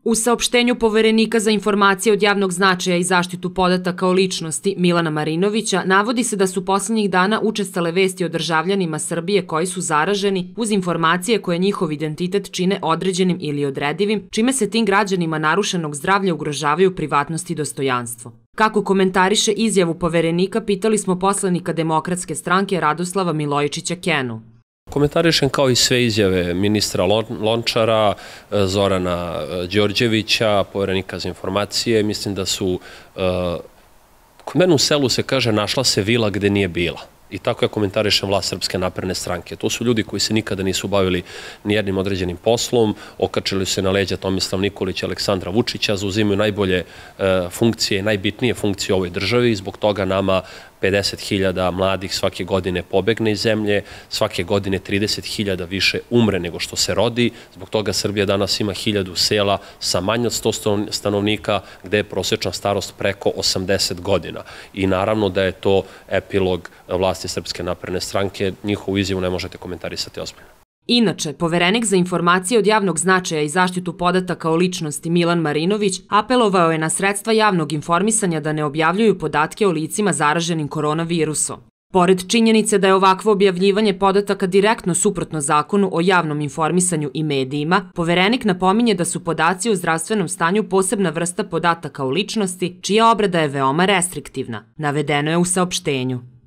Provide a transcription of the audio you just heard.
U saopštenju Poverenika za informacije od javnog značaja i zaštitu podataka o ličnosti Milana Marinovića navodi se da su poslednjih dana učestale vesti o državljanima Srbije koji su zaraženi uz informacije koje njihov identitet čine određenim ili odredivim, čime se tim građanima narušenog zdravlja ugrožavaju privatnost i dostojanstvo. Kako komentariše izjavu Poverenika, pitali smo poslanika Demokratske stranke Radoslava Milojičića Kenu. Komentarišem kao i sve izjave ministra Lončara, Zorana Đorđevića, Poverenika za informacije. Mislim da su, kod mene u selu se kaže, našla se vila gde nije bila. I tako ja komentarišem vlast Srpske napredne stranke. To su ljudi koji se nikada nisu bavili nijednim određenim poslom, okačili se na leđa Tomislav Nikolić i Aleksandra Vučića, zauzimaju najbolje funkcije i najbitnije funkcije u ovoj državi i zbog toga nama 50.000 mladih svake godine pobegne iz zemlje, svake godine 30.000 više umre nego što se rodi. Zbog toga Srbija danas ima 1000 sela sa manje od 100 stanovnika, gde je prosečna starost preko 80 godina. I naravno da je to epilog vlasti Srpske napredne stranke. Njihovu izjavu ne možete komentarisati ozbiljno. Inače, Poverenik za informacije od javnog značaja i zaštitu podataka o ličnosti Milan Marinović apelovao je na sredstva javnog informisanja da ne objavljuju podatke o licima zaraženim koronavirusom. Pored činjenice da je ovakvo objavljivanje podataka direktno suprotno zakonu o javnom informisanju i medijima, Poverenik napominje da su podaci o zdravstvenom stanju posebna vrsta podataka o ličnosti, čija obrada je veoma restriktivna, navedeno je u saopštenju.